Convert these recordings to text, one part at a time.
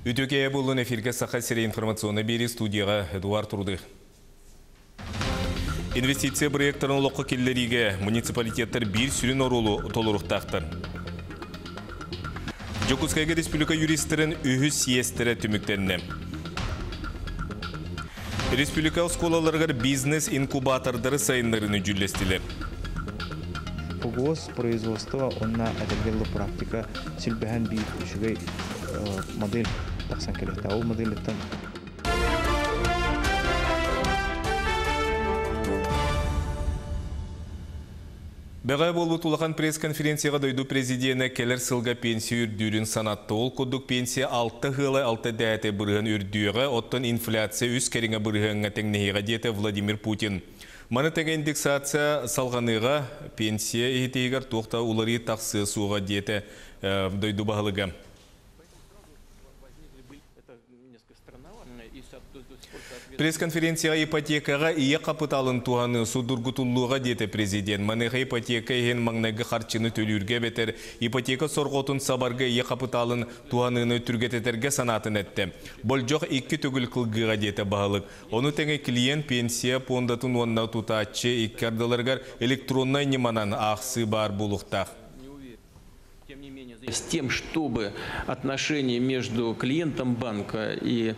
Үтөкея болын эфирге сақа сире информационы бері студияға Эдуард Турдых. Инвестиция проекторын лоққы келлериге муниципалитеттер бір сүрін орулу толырықтақтыр. Жокускайга республика юристерін үхі сиестері түміктеніне. Республика сколаларғар бизнес-инкубатордары сайынларыны жүлестілер. Погос производства онна әдергелі практика сілбәхен бей үшігей модель тақсан келетті. Ол модельеттен Бәғай болу тұлақан пресс-конференцияға дойду президенті келер сылға пенсия үрдүрін санатты. Ол көдік пенсия 6 ғылы 6 дәті бұрғын үрдүіға, оттан инфляция үз кәріңі бұрғынға тәңнеғіға деті Владимир Путин. Маны тәңі индексация салғаныға пенсия ехетегер тоқта улары тақсы суға деті дойду бағылыға. Пресс-конференцияға ипотекаға ие қапыталын туғаны судыргутулуға деті президент. Маныға ипотека еген маңнағы қарчыны төлірге бетер. Ипотека сорғотын сабарға ие қапыталын туғаныны түргететерге санатын әтті. Бұл жоқ 2 түгіл қылғыға деті бағылық. Оны тәңі клиент пенсия пондатын онна тұтатшы иккардыларғар электроннай неманан ақсы бар бұлықтақ. С тем, чтобы отношения между клиентом банка и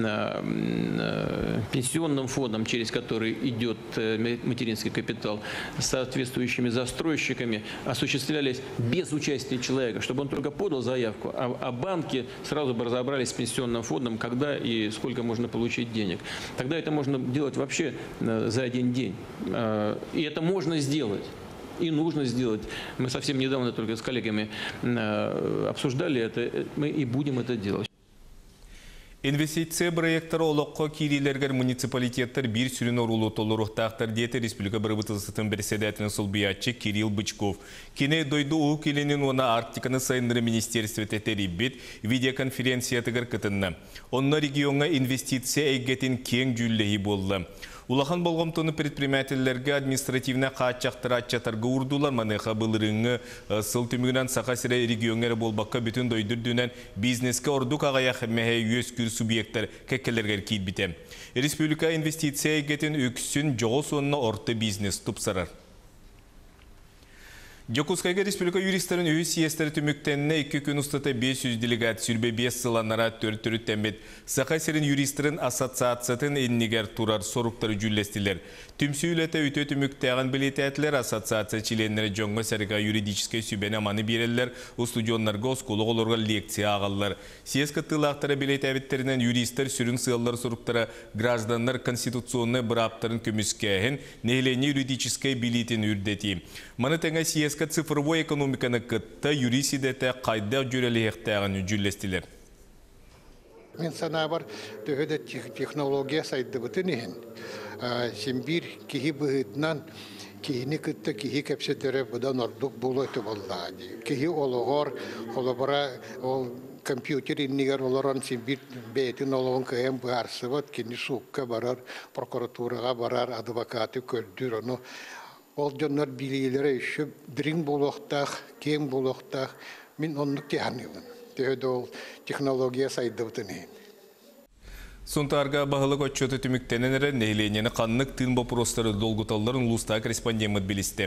пенсионным фондом, через который идет материнский капитал, с соответствующими застройщиками, осуществлялись без участия человека, чтобы он только подал заявку, а банки сразу бы разобрались с пенсионным фондом, когда и сколько можно получить денег. Тогда это можно делать вообще за один день. И это можно сделать. И нужно сделать. Мы совсем недавно только с коллегами обсуждали это, мы и будем это делать. Инвестиция проекттары олыққа кирилергер муниципалитеттер бір сүрін орулу толырықтақтар деті Республика Бірбытылсытын бірседетінің сұлбиятчы Кирилл Бычков. Кене дойду оу келенін она Арктиканы сайындыры министерстве тәтәрибет видеоконференциятығыр кытынны. Онна регионға инвестиция әйгетін кең жүлләйі болды. Улахан болғымтыны предпринимательлерге административна қаатчақтыр атчатарға урдулар маныға бұлырыңы сыл түмігінен сақа сірі регионері болбаққа бүтін дойдырдуынан бизнеске ордук ағаяқ мәхе өз күр субъекттер кәккелергер кейт бітем. Республика инвестиция әйгетін өксін жоғы сонына орты бизнес тұпсарар. Жокускайга республика юристерін өз сиестері түміктеніне 2 күн ұстата 500 делегат сүрбе 5 сыланара 4 тәмбет. Сақа серін юристерін ассоциациятын еннігер турар соруқтары жүлестілер. Түмсі үлеті өте түміктәғын білетәтілер ассоциация членлері жоңғы сәріға юридическай сүбен аманы берелер, студионларға осколы оларға лекция ағалылар. Сиескі тылақтары білетәбеттерінен юристер сүрін сылалар соруқтары гражданлар конституционны бұраптарын көміскәйін нейлені юридическай билетін үрдеті. Маны тәңі сиескі цифровой экономиканы кытта юрисидеті қайда жүреліқтәғын жүлестілер. Мен сана бар төгеді технология сайды бұтын ехін. Сенбір кихи бұғытынан кихini кытта кихи кәпсетері бұдан ордық бұл өті болды. Кихи олығыр, олыбыра компьютер иннигер оларан сенбір бәйтін олығын кәйін бұғарсы бұд, кені суққа барар, прокуратураға барар, адвокаты көрдір оны. Ол жонлар билейлері үші бірін болуқтақ, кең болуқтақ, мен онлық тегенігін. Төгеді ол технология сайды бұтын ехін. Сонтарға бағылық отчеты түміктененері нейленені қаннық тын бопростары долгуталарын ұлыста корреспондент білісті.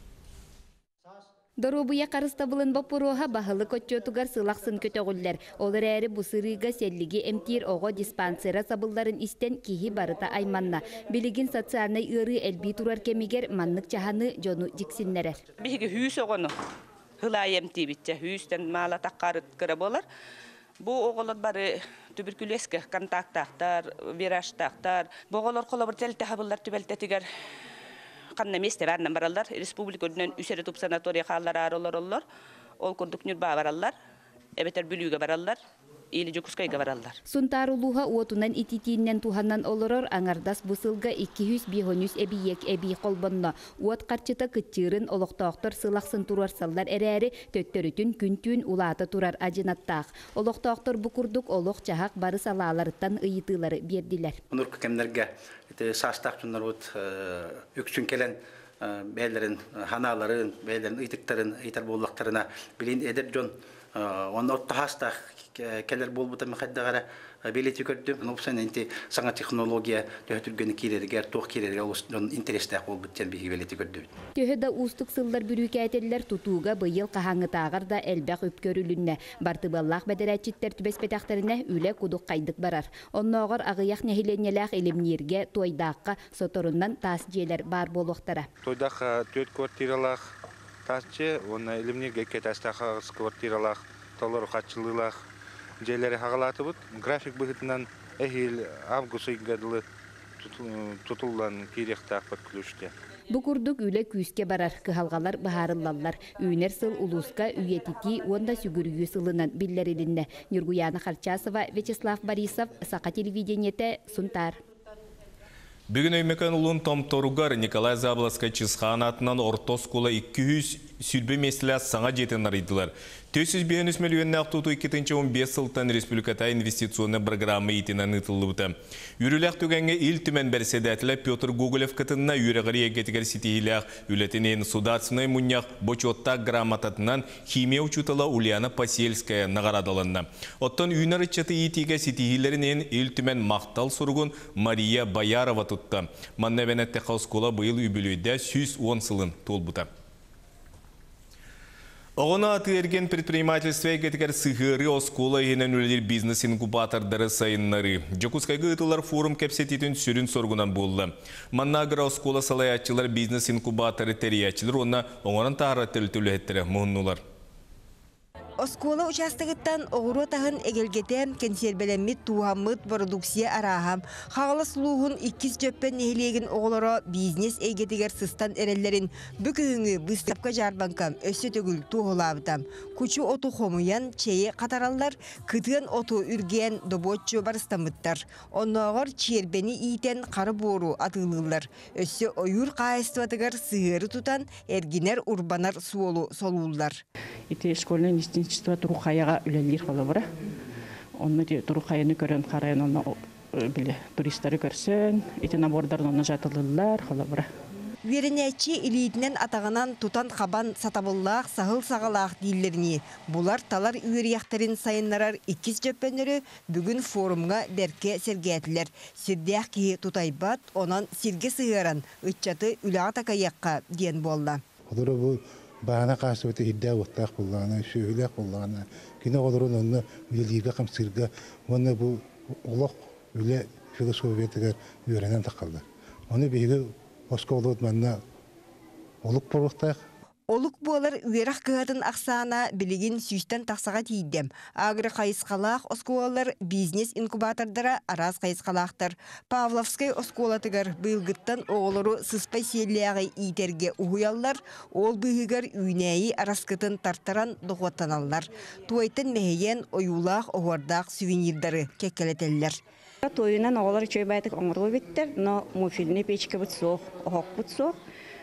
Дорубуя қарыстабылын бапуруға бағылық отчетугар сылақсын көтөғілдер. Олар әрі бұсырыға селліге әмтир оғы диспансера сабылдарын істен кейі барыта айманна. Білігін социальный ұры әлбей турар кемегер маннық чаханы жону жіксіннерер. Бігі хүйіс оғыны ғылай әмти бітчі хүйістен мала таққарыт кірі болар. Бұл оғылар бары туберкулезге контактақтар, вираштақтар. Бұл оғылар қолабыр тәлті хабылар түбәлтетігер қанна месте бәрінен баралар. Республика өдінен үсері тұп санатория қалар арылар олар. Ол күрдік нүрба баралар. Әбетер бүліуге баралар. Или Жокускайга баралар. Сунтарулуға уотунан ититиннен туханнан олорор аңардас бұсылға 200 әбиек әбий қолбынна. Уот қарчыта күттірін олықтақтыр сылақсын турар салдар әрәрі төттөрітін күнтүн улаты турар ажинаттақ. Олықтақтыр бұқырдық олық чахақ бары салаларыттан ұйытылары берділер. Оныр көкемдерге састақ жүнлер өксін келен бәйлерін, ханаларын, бәйлерін ұйтықтарын, ұйтар болуқтарына білейін әдір жон. Оны оттағастақ келер болбута махаддагара билети көрдүм. Нопсан инте саңа технология төһөтүргөнү кирергер, тох кирергер устун интерестак болбуттен биги билети көрдүм. Төһөдө устук сыллар бүрүкәтелләр тутууга быйыл кахаңытагар да элбәк өпкөрүлүннә. Бартыбаллах бәдәрәчиттер түбәспетәхтеренә үле кудук кайдык барар. Онногор агыяк нәһиленнәләх элемнерге тойдакка соторуннан тас җелер бар болуктара. Тойдак 4 квартиралах тасчы, оны элемнерге кетастаха квартиралах толор хатчылылах җеләре хагалатыбыт. График быгытынан август айында тутулган кирехтак подключте. Бу курдук үле күскә барар, кыһалгалар баһарыллаллар. Үйнер сыл улуска үйетити онда сүгүргү сылынан биллерилинне. Нургуяна Харчасова, Вячеслав Борисов, Сака телевидениете, Сунтар. Бүгін өймекен ұлын Томторугар Николай Забласка Чизхан атынан ортоскула 200 сүлбе месілі саңа жетін арыдылар. 400 миллион ақтуту 2015 сылтан республиката инвестиционный программы етінен ұтылыбыты. Үріләқ түгенге ил түмен бәрседәтілі Петр Гоголев кытынна үріғырия кетігер сетейләқ үлетінен судатсыны мұнияқ бочоттақ грамотатынан химия учутала Ульяна Посельская нағарадалынна. Оттан үйнар үтчеті етеге сетейлерінен ил түмен мақтал сұрғын Мария Баярова тұтты. Маннабенетті қаускола бұйыл үбілуйді 110 сылын толбыта. Оғына аты ерген предпринимательство егетігер сығыры оскола енен өлер бизнес-инкубатордары сайынлары. Жокускайғы ұтылар форум кәпсететін сүрін соргунан болды. Маннағыра оскола салаятчылар бизнес-инкубаторы тәриятчылар онна оңырын тағыра төлі әттірі мұғыннулар. Оскола участогыттан оғыру тағын әгелгетен консервеленмет туғамыт продукция арахам. Қағылыс луғын 2 жөппен нехилеген оғылары бизнес әйгетігер сыстан әрелерін бүкігіңі бұстапқа жарбанкам өсі төгіл туғылабытам. Күчі оту қомуян чейі қатаралар күтіген оту үрген доботчу барыстамыттар. Оннағыр чербені ийтен қары бору атылылар. Өсі ойыр қайыстыватығар сығыры тұтан әргенер урбанар суолу солулар. Ити школьный институтство Турухаяга үлелер холобра. Онны Турухаяны көрөн карайын онны биле туристтары көрсөн, ити набордарын онны жатылылар холобра. Веренечи илитнен атағынан тутан қабан сатабыллақ, сағыл-сағалақ дейлеріне. Бұлар талар үйерияқтарын сайынларар 2 жөппенері бүгін форумға берке сергетілер. Сирдеяқ кейі тутайбат, онан сирге сығыран, үтчаты үліға такаяққа ден болды. Бана касыты иддә вақтақ булганы, шөйләк булганы, кине олорун онны үлелиге камсырга, онны бу улак үле философиятыгар үйрәнән тақалды. Оны беге осколот манна олук поруктак. Олук болар үйерах кыгатын ақсана білігін сүйстен тақсаға тейдем. Агры қайысқалақ осколалар бизнес-инкубатордара араз қайысқалақтар. Павловскай осколатыгар бұйылгыттан оғылыру сыспай селияғы итерге ұғыялар, ол бұйығар үйнәйі араскытын тартаран доғуаттаналар. Туайтын мәйен ойулақ оғырдақ сувенирдары кеккелетелер. Тойынан оғылар чөй байтық оңырғы біттер, но муфиліне печке бұт соқ, оғық бұт соқ.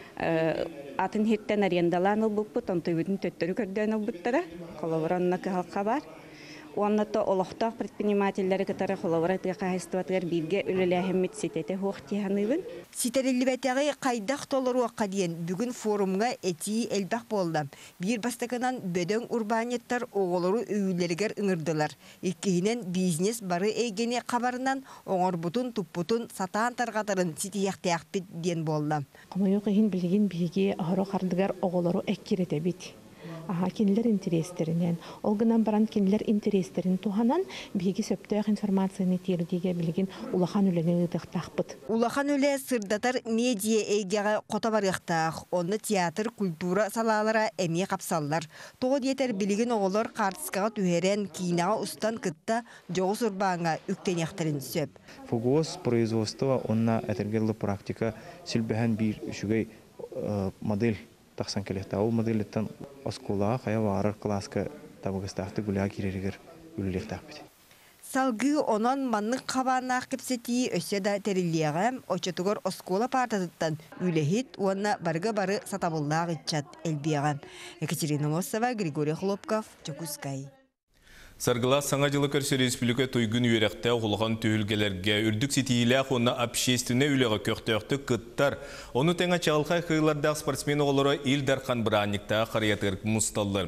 Атын хеттен арендалан олбуп, онтойбутын төттөрү көрдөн олбуттара, коллаборанна кыхалка бар. Онната олохтақ предпринимательлері кытары коллаборатыга кайыстыбатыгар бирге үлеләхеммет сетете хуқтиханыбын. Ситерелибетеги кайдақ толоруаққа дейін бүгін форумға эти элбақ болды. Бир бастакынан бөдөң урбанеттар оғылыру өйлерігер ыңырдылар. Иккейінен бизнес бары эгене қабарынан оңырбутун туппутун сатаан тарғатарын ситияқтияқпет ден болды. Қомайық ең білген биге ахыру қардыгар оғылыру әккерете бит. Кинилер интерестеринен, олгынан баран кинилер интерестерин туханан биги сөптөк информацияны тердиге билген улахан үлени ыдыктакпыт. Улахан үле сырдатар медиа эйгеге кота барыктак, онны театр, культура салалара эме капсаллар. Того диетер билген оголор картскага түһерен кинага устан кытта жогус урбанга үктенектерин сөп. Фугос производство онна этергеллы практика силбехан бир шугай модель тақсан келетті. Ол модельеттен осколаға қая варыр класска табығыстақты гүліға керерігер үлілектақ беді. Салғы онан манның қабанақ кепсеті өсе да тәріліяға очетуғыр оскола партадыттан үлехет онна барға-бары сатабыллағы чат әлбияға. Екатерина Мосова, Григорий Хлопков, Чокускай. Саргыла саңа жылы көрсі республика тойгын үйректі оғылған түйілгелерге үрдік сетейләқ оны общественне үліға көқтөқті күттар. Оны тәңі чағылқай қиылардағы спортсмен оғылары ил дарқан біраникта қариятығыр мұсталылар.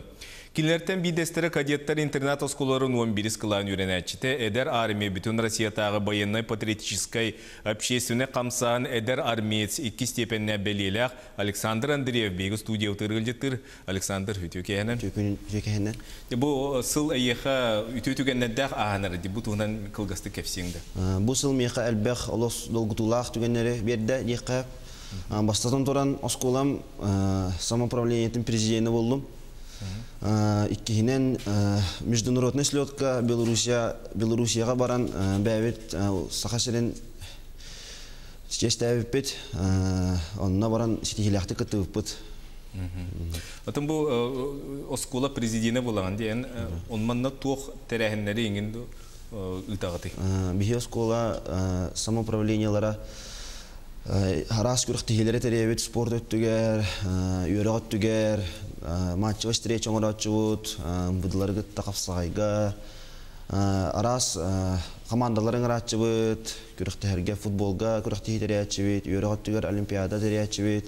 Кинлерден бидестері кадеттер интернат осколарын 11 кылан үйренәтчіте Эдер армия бүтін Россиятағы военной патриотической общественной қамсаған Эдер армиец 2 степенне белелек Александр Андреев бегі студия ұтырғылжеттір. Александр, үтөкейінен? Үтөкейінен. Бұл сыл әйеға үтөтігеннәдәқ ағанары, бұл туғынан қылғасты кәпсеңді? Бұл сыл меқа әлбәқ олыс долгутулақ түгенлері берді дейқі. Бастатан тұран осколам самоуправлениетін президенті болдым. Иккихинен международный слетка Белоруссияға баран бәвет сақашырын честь әвіппет, онына баран сетихиляқты күттівіппет. Отын бұл оскола президенті болаған дейін, онманна тоқ тәрәхінлері еңінді ұтағыты? Бихи оскола самоуправлениялара Харас күріқтігелері тәребет спорт өттігер, үйері өттігер, матчы встреча оңыратшы бұд, бұдылары тақапсағайға, арас командаларын ыратчы бұд, күріқтігерге футболға күріқтігі тәрәтчі бұд, үйері өттігер олимпиада тәрәтчі бұд.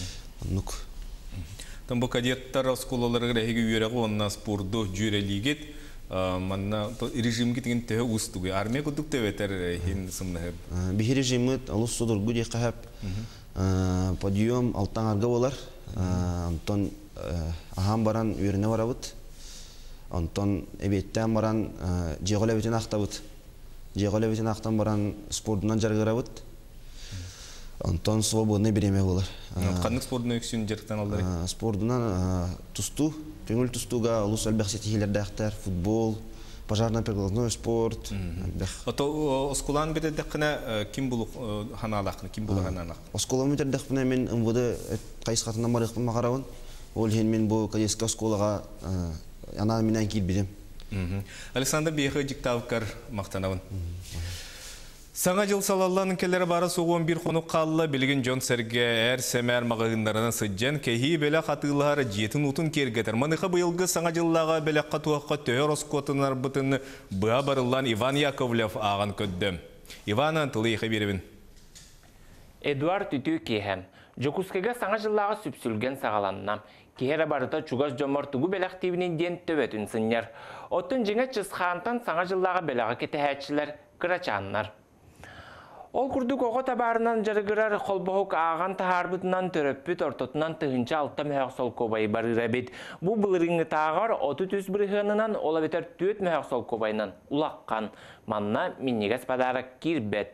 Бұл кадеттар осколалары ғырәхеге үйерігі онына спорды жүрелігет, манна режимге теген тәе ұстуғы. Армия күдік тәветер хен сымнығыр? Бихи режимет алыс судырғы дейқі әп подъем алтан арғы болар. Антон ағам баран үйеріне барабыд. Антон әбеттен баран жеғол әбеттен ақтабыд. Жеғол әбеттен ақтан баран спордынан жарғырабыд. Антон свободный береме болар. Қандық спордына өксін жеріктен алдары? Спордынан тұсту. Көңіл тұстуға ұлыс әлбәқ сетихилерді әқтер, футбол, пожарно-прикладной спорт. Осколан бетердіқіне кім бұл ханалақын, кім бұл ханалақ? Осколан бетердіқіне мен ұмвыды қайыс қатынан барықпын мағарауын. Ол хен мен бұл кадетскі осколаға ана менен кейл берем. Александр Бейхі диктавкар мақтанауын. Саңа жыл салалланын келері бары соғуын бір қону қалылы білген Джон Серге әр сәмәр мағығындарынан сыджан кәйі бәлі қатығылары жетін ұтын кергетір. Манықы бұйылғы саңа жыллаға бәлі қатуаққа төхер оскотынар бұтыны бұға барылан Иван Яковлев ағын көдді. Иван антылы еқі берівін. Эдуард үтүү кеһәм. Жокускеге саңа жыллаға сүпсүлген сағаланнам. Кехері барыта чугас жомортугу бәләқтивінен ден төбетін сыннер. Оттын жеңе чысқантан саңа жыллаға бәліға кеті кырачаннар. Ол күрдік оғы табарынан жарығырар қолбоғық аған тахарбытынан төрөппіт ортотынан тұхынча алтта мәхақ сол кобайы барыр әбет. Бұ бұлырыңы тағар 30 бірғынынан ола бетер 4 мәхақ сол кобайынан улаққан. Манна миннегес падарак кирбет.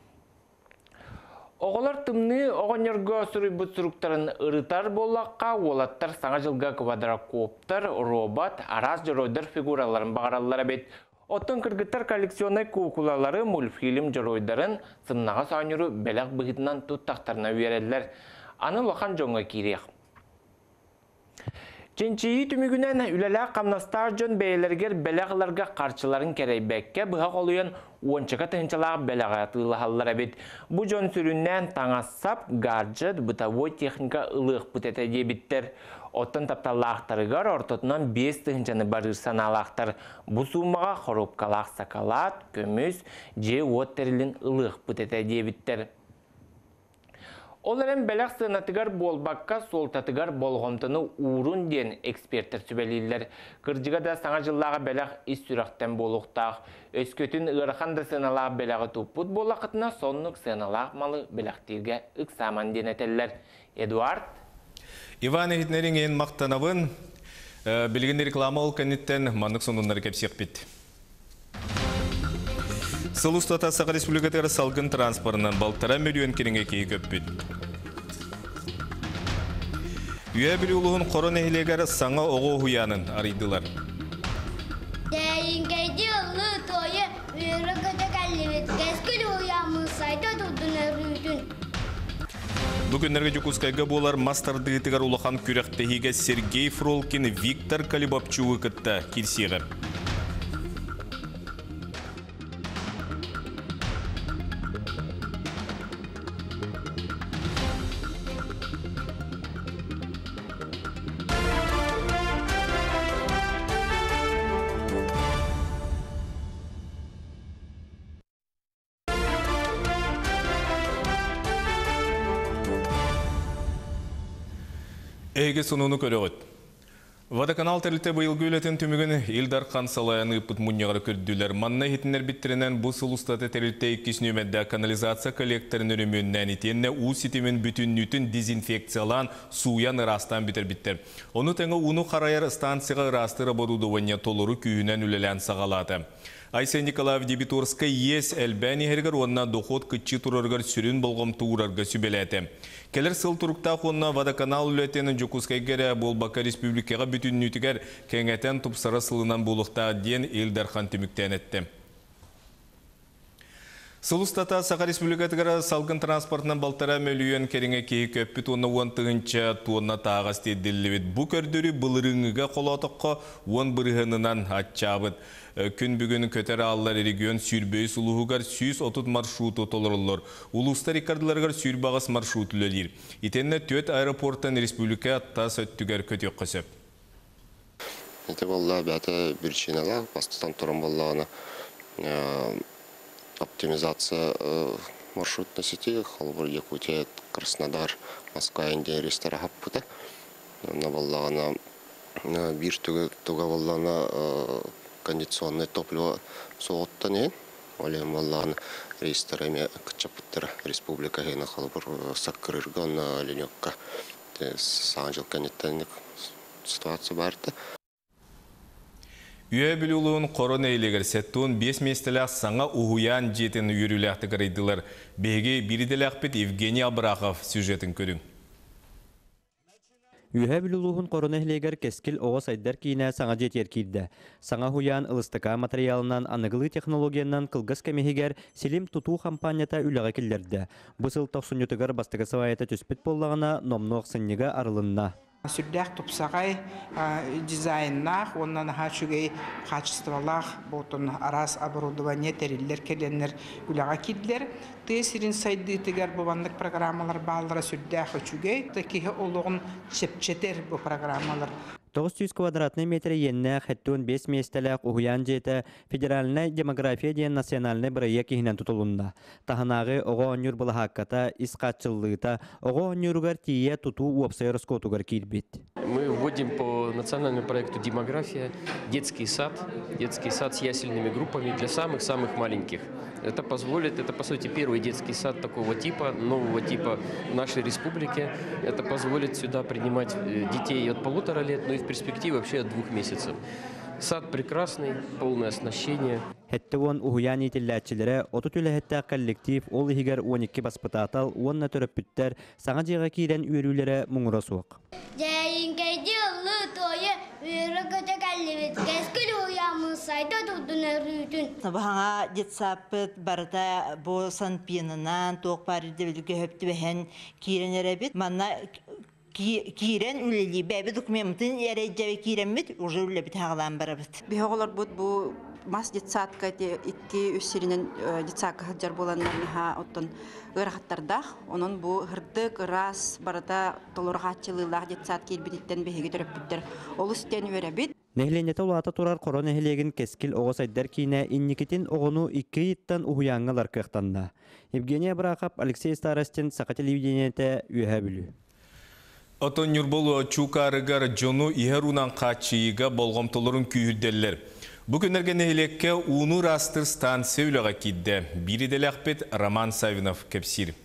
Оғылар тымны оғынергі сүрі бұт сұруқтарын ұрытар болаққа, олаттар саңа жылға квадрокоптар, робот, араз жыройдар фигураларын бағаралар әбет. Оттон кыргыттар коллекционный кукулалары мультфильм жыройдарын сымнаға сауыныру бәләқ бұғытынан тұттақтарына үйерелер. Аны лоқан жоңға керек. Ченчейі түмігінен үләлі қамнастар жон бәйлергер бәләғыларға қарчыларын керейбәкке бұғақ олуян 10-қа тұхынчалағы бәләға атылығалар әбет. Бұ жон сүріннен таңассап, гарджет, бұтавой техника ылық бұтеті дебіттер. Оттан тапталақтарығар ортотынан 5 тұхынчаны барырсан алақтар. Бұ сумаға қорупқалақ сақалат, көміз, же оттерілін ылық бұтеті дебіттер. Оларын бәләқ сынатығар болбаққа солтатығар болғымтыны урын ден эксперттер сүбәлейлер. Кыржыға да саңа жыллаға бәләқ ис сүрақтен болуқтақ. Өскөтін ұрқан да сыналағы бәләғы тұппыт болақытына сонлық сыналағы малы бәләқтерге ұқсаман денетелер. Эдуард? Иван Эхитнерин ең мақтанавын білген реклама ол кәнеттен маңық сонынлары кәпсек бетті. Сылыстата Сақа Республикатары салғын транспорынан балтара миллион керінге кейі көппет. Үйе білі ұлығын қорон әйілегер саңа оғы хуянын арыйдылар. Дәйінгейді ұлы тойы үйірі көті кәлімет кәскіл ұямын сайты тұдын әрүйдің. Бүгінлерге жүкускайға болар мастарды етігер ұлыған күректігіге Сергей Фролкин, Виктор Калибопчуы күтті келсеғі. Эйге сонуну көрөгөт. Водоканал тәрілті бұйылғы өлетін түмігін Илдар Қансалаяны ұпыт мұнияғыр көрділер. Манна хетінер біттерінен бұл сұлыстаты тәрілті 2 нөмәдді канализация коллекторын өрімөннән етенне ұл сетемен бүтін нүтін дезинфекциялан суян ырастан бітер. Оны тәңі ұны қарайар станцияға ырастыры борудуыне толыры күйінен үлелән сағалады. Айсен Николаев дебиторска ес әлбәні әргір онна доход күтчі тұрырғыр сүрін болғым туырарға сүбеләті. Келер сыл тұрықта қонна водоканал үлетенін жүкускайгері бол Бака республикаға бүтін нүтігер кәңәтен тұпсары сылынан болықта ден Елдархан түміктен әтті. Сылыстата Сақа республикатығыра салғын транспортынан балтара мөлүйен керіңе кейі көппіт оны 10 тұғынша туынна тағас деділівет. Бұ көрдірі бұлырыңыға қолатыққа 10 бірғынынан атчабыд. Күн бүгін көтері аллар регион сүйірбөй сұлуғығар 130 маршруты толырылыр. Улуста рекардыларғар сүйірбағыз маршрут үлелер. Итенне 4 аэропорттан республика атта сөттігер көтек қысып. Это была бәті бір чинала, бастықтан тұрын болағына оптимизация маршрутной сети, Халбур, Якутия, Краснодар, Москва, Индия, рестора хаппыта. На болағына бір туға болағына кондиционное топливо соғыттан ең. Олем болағына ресторами Качапыттыр, республика гейна Халбур, Саккырырган, Ленёкка. Саған жыл кәнеттен ситуация барды. Үйе білуілуын қорон әйлегір сәттуын 5 местілі саңа ұғуян жетін үйіріләқті қарайдылар. Беге біріделі ақпет Евгений Абрахов сюжетін көрің. Үйе білуілуын қорон әйлегір кескіл оғыз айдар кейіне саңа жетер кейді. Саңа хуян ылыстыка материалынан анығылы технологиянан қылғыз кәмегер селим тұту компанията үліға келдерді. Бұсыл 90-тігір бастығы сывайеті түспет болағына номнуқ сыннеға арылынна. Сүрдәк тупсағай дизайннах, оннан хачугай качестволах, болтон арас оборудование териллер келенер үліға кидлер. Тесирин сайды тегер бубандық программалар балдыра сүрдәк хачугай, такие олығын чепчетер бұл программалар. 900 квадратный метр енне хэттун 5 местелек угуян жете федеральный демография ден национальный проект кихинен тутулунда. Таханагы ого онюр балахакката искатчыллыта ого онюругар тие туту уапсайроскотугар кирбит. Мы вводим по национальному проекту «Демография» детский сад с ясельными группами для самых-самых маленьких. Это позволит, это по сути первый детский сад такого типа, нового типа в нашей республике. Это позволит сюда принимать детей от 1,5 лет, но и в перспективе вообще от 2 месяцев. Сад прекрасный, полное оснащение. Хеттегон угуян ителләтчиләре отутүләһәттә коллектив ол игәр 12 баспытатал 10 төрөпүттер саңа җыга кирен үрүләре муңра суык. Җәйинкәйди улы тойы үрә көтәкәллебет кәскел уямы сайда тудына рүтүн. Сабаһа детсапыт барда бо санпинынан ток париде көһөптүбәһен киренере бит. Манна кирен үлели бәбе документын ярәҗәбе киренмит уже үле бит хагалан барабыт. Биһоголор бу мас детсадка те 2 үсеринен детсадка хаҗар боланнарга оттон ырахаттарда онун бу хырдык раз барата толоргачылылар детсад килбиттен беге төрөпүттер. Ол үстен өрәбит. Нехленете улата турар корона хелеген кескил огос айдар кине инникитин огону 2 иттан уянгалар кыктанна. Евгений Абрахов, Алексей Старостин, Сақа телевидениете үйәбілі. Отон Нюрболу чукарыгар жону иһерунан качыйга болгомтолорун күйүрделер. Бүгүнерге нехлекке унур астыр станция үлөга кидде. Бири делахпет Роман Савинов кепсир.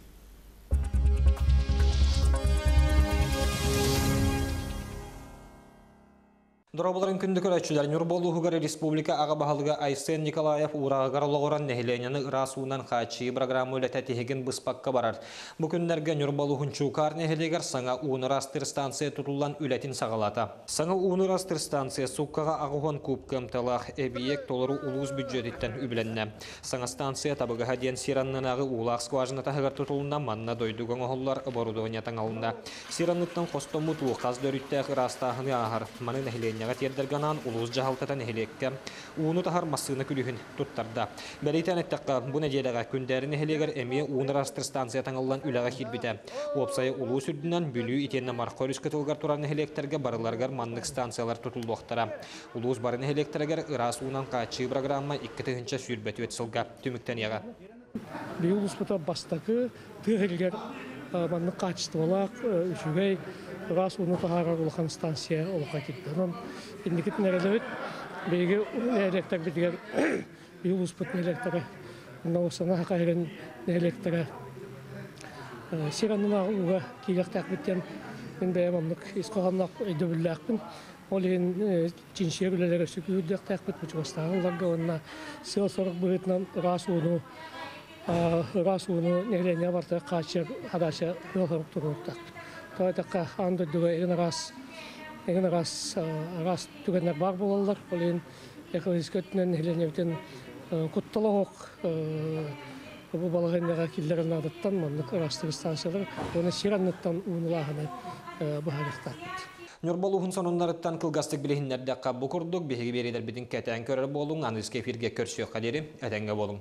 Дорабыларын күнді көрәтшілер Нюрболуғығары республика ағабағалыға Айсен Николаев урағығар олығыран нәхіленяны ырасуынан қачы программы өлі тәтігін бұспаққа барар. Бүкіндерге Нюрболуғын чукар нәхілегер саңа уынырастыр станция тұтылан үләтін сағалата. Саңа уынырастыр станция суққаға ағуған көпкімталақ әбиек толыру улуыз бюджеттен үбіленне. Саңа станция табығыға ден сираннанағы улақ скважына тағығар тұтылына манна дойдуған оғылар оборудования таңалында. Сиранныттан қостомы туықаз дөріттәқ ырастағыны ағар. Маны нәхілене Тердерганан улус жахалтатан эхлекке уну тахар массына күлүхүн туттарда. Беритен эттекка бу неделеге күндәрин эхлегер эми уунырастыр станция таңыллан үләгә хирбите. Опсай улус үрдүнөн бүлүү итенне маркорис кытылгар туран эхлектерге барыларгар маннык станциялар тутулдуктара. Улус барын эхлектергер ырас уунан качы программа 2-нче сүрбөтү этсылга түмүктен яга. Биулус бата бастакы тыгылгар маннык качтылак үшүгөй раз уну тахарар улахан станция олоқа кидденон индикит нерелебит беге электр битгер юлуспут электр наусана кайрен электр сиранна уга килектак биттен мен бәямамлык искаганнак өйдөбүлләкпин олен чиншерлелер сөкүдәктәк бит бучустагыларга онна сыл сорок бытнан раз уну нелене барта качыр хадаша кылып туруктак тойтакка анда дуга раз түгеннер бар болалар олен экологискөтнен неленевтен кутталок bu balığınlara killerin adıttan manlık araştırı stansiyalar onu siranlıktan unulahını bu hareketler. Нурболуһун сонуннарыттан кылгастык билеһиннерде каббы курдук биһиги беридер бидин кәтән көрөр болуң аныс кефирге көрсөй кадери әтәнгә болуң.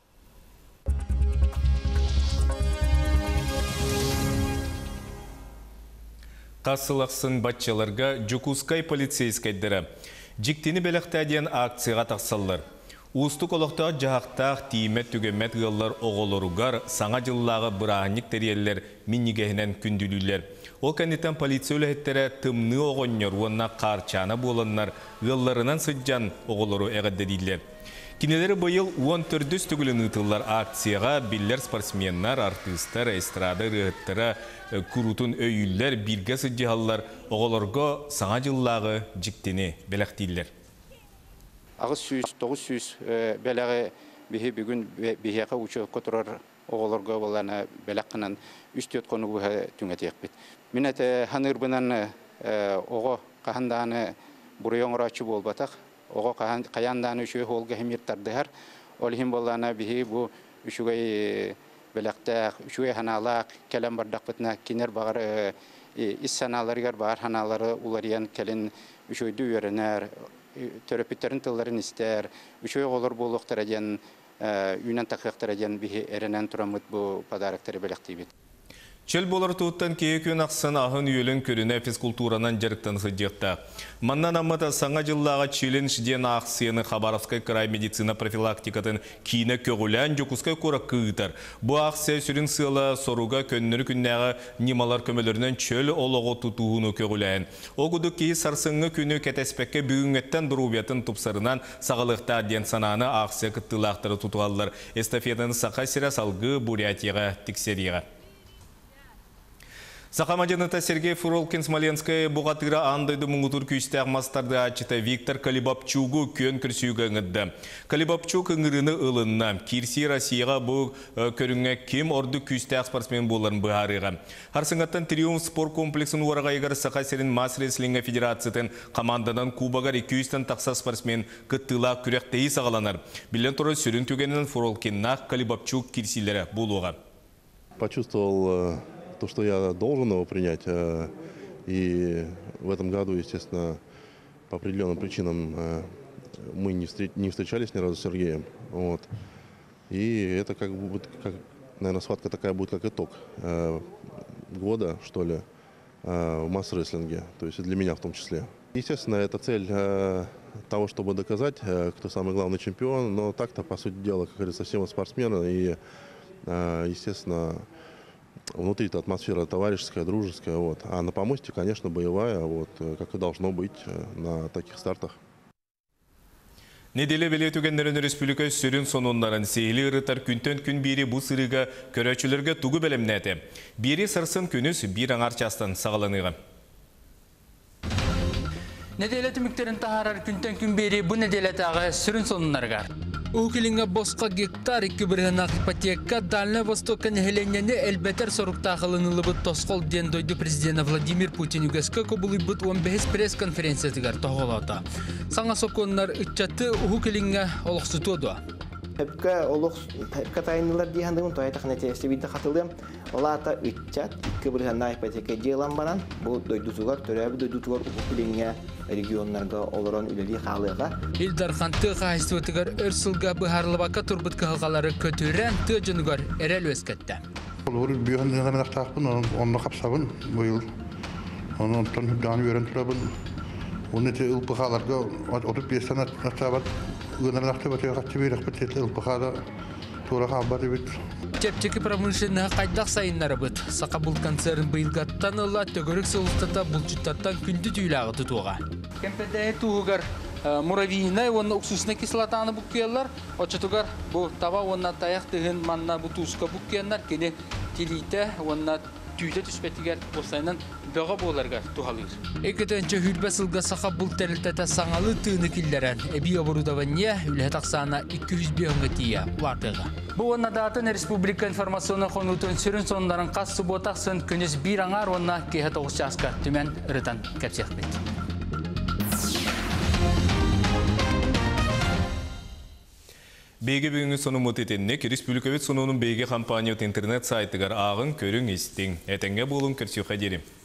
Касылаксын батчаларга Жукускай полицейскайдыра жиктини белектәден акцияга таксаллар. Устук олоқтағы жағақтақ тиімет түгемет ғыллар оғылыруғар саңа жыллағы бұрағынық тәрелер миннигәхінен күнділілер. Ол кәнеттен полиция өліхеттері тымны оғыннер, онына қарчаны болынлар ғылларынан сұджан оғылыру әғаддеділер. Кинелері бұйыл 14 түгілін ұтылар акцияға биллер спортсменнар, артистар, эстрада рығыттары, күрутын өйілер, бірге сұджығалар оғылырға саңа жыллағы жиктені белектейлер. Ağız süs, doğu süs, belege bihi bugün bihiyaka uçu koturar oğulurga olana belakınan üstüyot konu bu tüngetek bit. Minnet hanırbınan oğu kahandanı buraya onraçı bol batak, oğu kayandanı şu holga hemirtardı her. Olhim bolana bihi bu üşügay belakta, üşügay hanalak, kelem bardak bitna kiner bağır is sanaları var hanaları ulariyan kelin üşüydü öğrener. Töröpütlerin tılların ister, üçüye olur buluqtara den, ünen takıqtara den bihi erenen turamıt bu padarakları belektiybet. Çöl bolar tuğuttan keyekön ақсын ahın üyelin körüne fizkulturanan jarıktan sıcıqta. Mannan ammata sağa жыллаға çölün şidyen ақсыны Xabarovskay krай meditsina profilaktikatin kine kögülen Jokuskay korak kığıtar. Bu ақсы sürün sığla soruga könnürü künnäge nimalar kömölerinden çöl oloğu tutuğunu kögülen. O guduk ki sarsıngı günü ketespekke büyüngetten durubiyatın tupsarınan sağılıqta den sananı ақсы kıttılaqtары tutuallar. Estafetin saqa sira salgı Бурятияға тиксериға. Сақамаджаныта Сергей Фуролкин Смоленская бұғатыра андайды мұңғытыр күйістәқ мастарды ачыта Виктор Калибапчугу көн күрсүйгі ғыдды. Калибапчуг ұңырыны ұлынна. Кирси Россияға бұл көріңе кем орды күйістәқ спортсмен боларын бұғарыға. Харсыңаттан Триумф спорт комплексін уараға егар Сақа Серин Мас Реслинга Федерациятын командадан Кубагар 200-тен тақса спортсмен күттіла күректейі сағаланар. Білен тұры сүрін түгенін Фуролкиннақ Калибапчуг кирсилері болуға. Почувствовал то, что я должен его принять. И в этом году, естественно, по определенным причинам мы не встречались ни разу с Сергеем. Вот. И это как бы, наверное, схватка такая будет, как итог года, что ли, в масс-рестлинге. То есть и для меня в том числе. Естественно, это цель того, чтобы доказать, кто самый главный чемпион. Но так-то, по сути дела, как говорится, все мы спортсмены. И, естественно, внутри-то атмосфера товарищеская, дружеская, вот. А на помосте, конечно, боевая, вот, как и должно быть на таких стартах. Неделе беле түгендерін республика сүрін сонундарын сейлі ұрытар күнтен күн бері бұл сырыға көрәчілерге туғы бәлемнәді. Бері сырсын күніс бір аңарчастан сағаланыға. Неделе түміктерін тағарар күнтен күн бері бұл неделе тағы сүрін сонундарға. Укилинга босқа гектар 2,5 ипотека Дальний Востокка нехеленнені әлбәтер сорукта қылынылыбыт тосқол ден дойды президент Владимир Путин үгескі көбілібіт 15 пресс-конференциятығар тоғылады. Саңа соконлар үтчаты Укилинга олықсытуды. Хепка тайнылар дейхандығын тойтақын әтесті бейді қатылдым. Олата үтчат 2,5 ипотека дейлан баран. Бұл дойдутуғар, төрәбі дойдутуғар Укилинга регионларга олорон үлели халыга. Илдар ханты хайстытыгар өрсүлга быхарлыбакка турбут кылгалары көтөрен төжүнгөр эрел өскетте. Олор бүйөндөгөн актакпын, онно капсабын быйыл. Онон дан берен турабын. Оны те ылпыгаларга отуп бестен атабат. Гөнөр актабат катчыбырак бетет ылпыгада тура хабар бит. Чептеки промышленный қайдақ сайынлары бұд. Сақабыл концерн бұйылғаттан ұла төгірік сылыстата бұлчыттаттан күнді түйілағы тұтуға. Кемпедәйі туғығар муравейіне, оны уксусына кислотаны бұққиялар. Очытығар бұл таба онна таяқ тығын манна бұл туысқа бұққиянлар. Кені телейті онна түйті түспетігер осайынан бөға боларға туғалыр. Екетенче хүлбә сылға сақап бұл тәрілтәті саңалы түйіні келдерін. Әбей обырудаванне үлі тақсана 200 бейонға тия уартыға. Бұл онна датын республика информационы қонутын сүрін сондарын қас сұботақсын күнес бір аңар онна кейхет оғыз жасқа түмен ұрытан кәпсек бет. Беге бүгінгі соны мұтетеннек, республикавет сонының беге компания интернет сайтығар ағын көрің естің. Әтенге болын көрсеуға дерім.